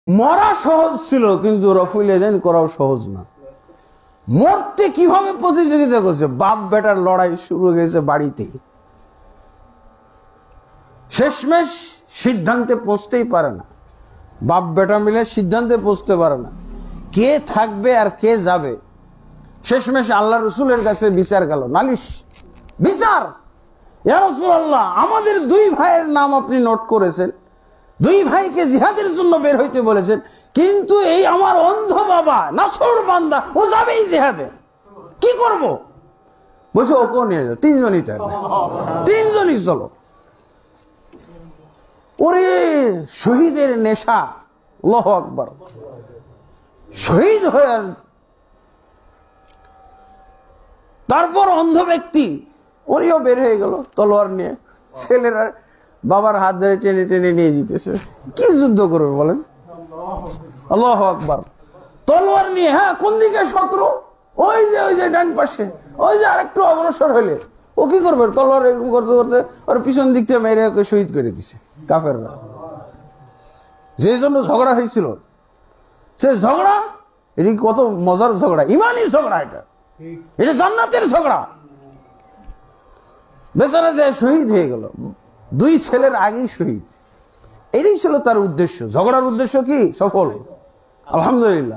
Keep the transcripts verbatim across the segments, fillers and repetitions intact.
মরা সহজ ছিল, কিন্তু রফুল ইয়াদাইন করাও সহজ না। মরতে কিভাবে প্রতিযোগিতা করছে, বাপ বেটার লড়াই শুরু হয়ে গেছে বাড়িতে। শেষমেশ সিদ্ধান্তে পৌঁছতেই পারে না, বাপ বেটা মিলে সিদ্ধান্তে পৌঁছতে পারে না কে থাকবে আর কে যাবে। শেষমেশ আল্লাহ রসুলের কাছে বিচার গেল, নালিশ বিচার। ইয়া রাসূলুল্লাহ, আমাদের দুই ভাইয়ের নাম আপনি নোট করেছেন, দুই ভাইকে জিহাদের জন্য বের হইতে বলেছেন, কিন্তু এই আমার অন্ধ বাবা নাছর বান্দা ও যাবেই জিহাদে, কি করব? বলছে ওকেও নিয়ে যাও, তিনজনই তাই, তিনজনই চলো। ওরে শহীদের নেশা, আল্লাহু আকবার, শহীদ হয়ে। তারপর অন্ধ ব্যক্তি ওরিও বের হয়ে গেল তলোয়ার নিয়ে, ছেলেরা বাবার হাত ধরে টেনে টেনে নিয়ে যেতেছে। কি যুদ্ধ করবে বলেন? আল্লাহু আকবার। তলোয়ার নিয়ে, হ্যাঁ কোন দিকে শত্রু? ওই যে ওই যে ডান পাশে, ওই যে আরেকটু অগ্রসর হইলে। ও কি করবে? তলোয়ার এরকম করতে করতে ওর পিছন দিক থেকে মেরে ওকে শহীদ করে দিছে কাফেররা। যে জন্য ঝগড়া হয়েছিল, সে ঝগড়া, এটি কত মজার ঝগড়া, ইমানি ঝগড়া, এটা এটা জান্নাতের ঝগড়া। বেচারা যায় শহীদ হয়ে গেল, দুই ছেলের আগেই শহীদ। এটাই ছিল তার উদ্দেশ্য, ঝগড়ার উদ্দেশ্য কি? সফল, আলহামদুলিল্লাহ।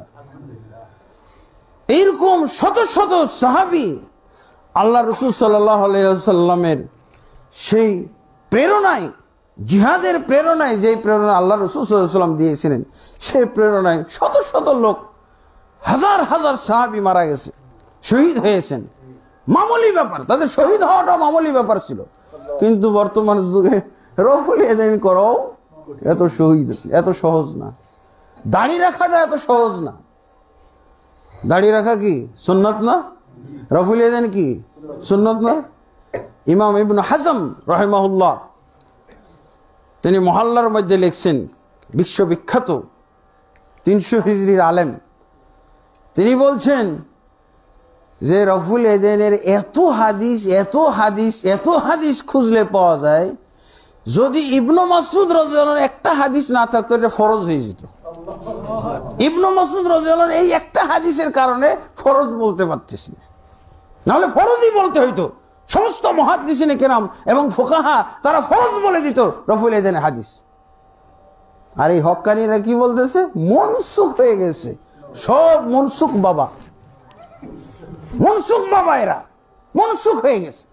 এইরকম শত শত সাহাবী আল্লাহ রসুল সাল্লাল্লাহু আলাইহি ওয়াসাল্লামের সেই প্রেরণায়, জিহাদের প্রেরণায়, যেই প্রেরণা আল্লাহ রসুল সাল্লাল্লাহু আলাইহি ওয়াসাল্লাম দিয়েছিলেন, সেই প্রেরণায় শত শত লোক, হাজার হাজার সাহাবী মারা গেছে, শহীদ হয়েছেন। মামুলি ব্যাপার, তাদের শহীদ হওয়াটা মামুলি ব্যাপার ছিল। কিন্তু বর্তমান যুগে রফুল ইয়াদাইন করাও এত শহীদ এত সহজ না, দাড়ি রাখাটা এত সহজ না। দাড়ি রাখা কি সুন্নাত না? রফুল ইয়াদাইন কি সুন্নাত না? ইমাম ইবনে হাজম রাহিমাহুল্লাহ তিনি মহল্লার মধ্যে লিখছেন, বিশ্ববিখ্যাত তিনশো হিজরির আলেম, তিনি বলছেন যে রফুল ইয়াদাইনের এত হাদিস এত হাদিস এত হাদিস খুঁজলে পাওয়া যায়, যদি ইবনে মাসউদ রাদিয়াল্লাহু আনহু একটা হাদিস না থাকতো এটা ফরজ হয়ে যেত। ইবনে মাসউদ রাদিয়াল্লাহু আনহু এই একটা হাদিসের কারণে ফরজ বলতে পারতেছি না, নাহলে ফরজই বলতে হইতো। সমস্ত মুহাদ্দিসিনে কেরাম এবং ফুকাহা তারা ফরজ বলে দিত রফুল ইয়াদাইনের হাদিস। আর এই হক্কানিরা কি বলতেছে? মনসুখ হয়ে গেছে, সব মনসুখ বাবা, মনসুখ বাবা, এরা মনসুখ হয়ে গেছে।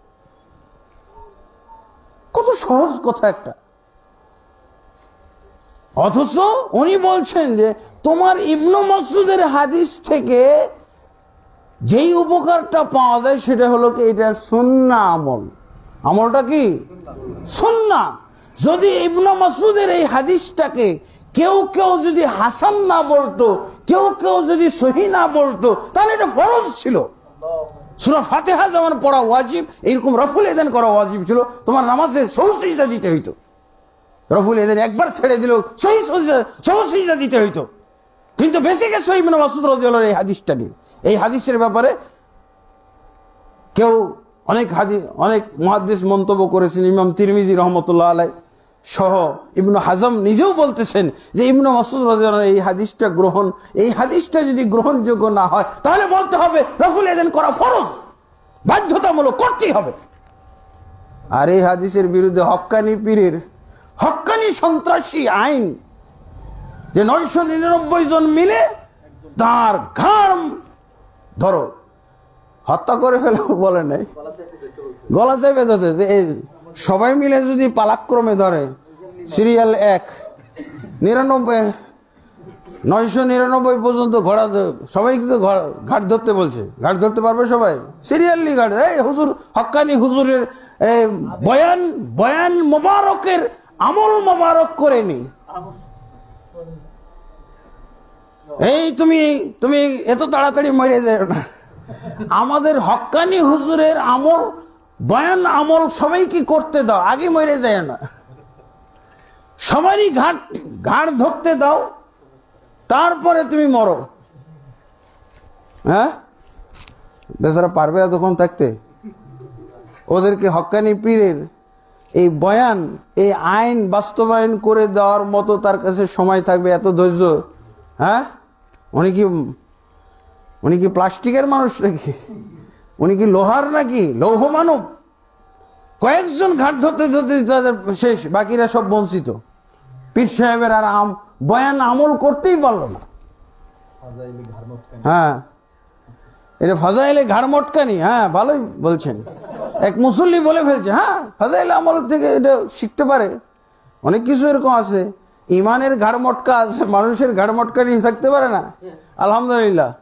কত সহজ কথা একটা, অথচ উনি বলছেন যে তোমার ইবনে মাসউদের হাদিস থেকে যেই উপকারটা পাওয়া যায় সেটা হলো কি, এটা সুন্নাহ আমল। আমলটা কি? সুন্নাহ। যদি ইবনে মাসউদের এই হাদিসটাকে কেউ কেউ যদি হাসান না বলতো, কেউ কেউ যদি সহিহ না বলতো, তাহলে এটা ফরজ ছিল। সূরা ফাতিহা যেমন পড়া ওয়াজিব, এইরকম রফুল ইয়াদাইন করা ওয়াজিব ছিল। তোমার নামাজে সহি সিজদা দিতে হইতো, রফুল ইয়াদাইন একবার ছেড়ে দিলেও সহি সহি সিজদা দিতে হইতো। কিন্তু বেশি গেছে ইবনে মাসউদ রাদিয়াল্লাহু আনহু এই হাদিসটা নিয়ে। এই হাদিসের ব্যাপারে কেউ অনেক হাদিস অনেক মুহাদ্দিস মন্তব্য করেছেন, ইমাম তিরমিজি রাহমাতুল্লাহ আলাইহি সহ ইবনে হাজম নিজেও বলতেছেন যে ইবনে মাসউদ রাদিয়াল্লাহু আনহু এই হাদিসটা গ্রহণ এই হাদিসটা যদি গ্রহণযোগ্য না হয়, তাহলে বলতে হবে রফুল ইয়াদাইন করা ফরজ, বাধ্যতামূলক করতেই হবে। আর এই হাদিসের বিরুদ্ধে হক্কানি পীরের হক্কানি সন্ত্রাসী আইন, যে নয়শো নিরানব্বই জন মিলে তার ঘাড় ধরো, হত্যা করে ফেলো বলে নাই, গলা চেপে ধরতে, সবাই মিলে যদি পালাক্রমে ধরে, সিরিয়াল এক নিরানব্বই নয়শো নিরানব্বই পর্যন্ত ঘোড়া, সবাই কিন্তু ঘাট ধরতে বলছে, ঘাট ধরতে পারবে সবাই, সিরিয়ালি ঘাট। এই হুজুর হক্কানি হুজুরের বয়ান বয়ান মোবারকের আমল মোবারক করে নি। এই তুমি তুমি এত তাড়াতাড়ি মরে যাও না, আমাদের হক্কানি হুজুরের আমল বয়ান আমল সবাইকে করতে দাও, আগে মরে যায় না, সবারই ঘাট ঘাড় ধরতে দাও, তারপরে তুমি মরো। হ্যাঁ, বেচারা পারবে এতক্ষণ থাকতে? ওদেরকে হক্কানি পীরের এই বয়ান, এই আইন বাস্তবায়ন করে দেওয়ার মতো তার কাছে সময় থাকবে, এত ধৈর্য? হ্যাঁ, উনি কি উনি কি প্লাস্টিকের মানুষ নাকি? উনি কি লোহার নাকি? লৌহ মানব। কয়েকজন ঘাট ধরতে ধরতে তাদের শেষ, বাকিরা সব বঞ্চিত। পীর সাহেবের আর আম বয়ান আমল করতেই পারলো না। হ্যাঁ, এটা ফাজাইলে ঘাড় মটকানি। হ্যাঁ, ভালোই বলছেন। এক মুসল্লি বলে ফেলছে, হ্যাঁ ফাজাইলে আমল থেকে এটা শিখতে পারে। অনেক কিছু এরকম আছে, ইমানের ঘাড় মটকা আছে, মানুষের ঘাড় মটকানি থাকতে পারে না। আলহামদুলিল্লাহ।